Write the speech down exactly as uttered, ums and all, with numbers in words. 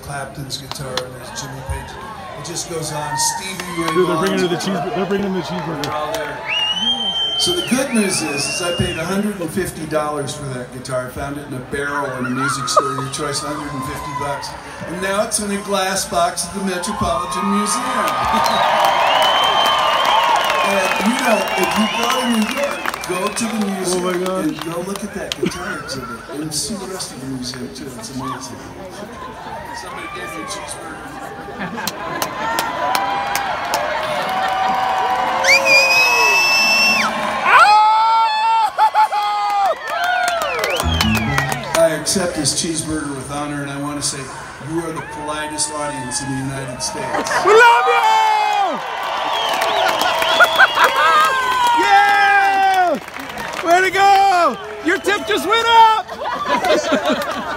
Clapton's guitar, there's Jimmy Page. It just goes on. Stevie Ray Dude, they're bringing Vaughan's the cheese. They're bringing the cheeseburger. They're all there. So the good news is, is I paid one hundred fifty dollars for that guitar. I found it in a barrel in a music store. Your choice, one hundred fifty bucks. And now it's in a glass box at the Metropolitan Museum. And you know, if you go to New York, go to the museum oh my God. and go look at that guitar exhibit and see the rest of the museum too. It's amazing. Somebody gave me a cheeseburger. I accept this cheeseburger with honor, and I want to say you are the politest audience in the United States. We love you! Yeah! Way to go! Your tip just went up!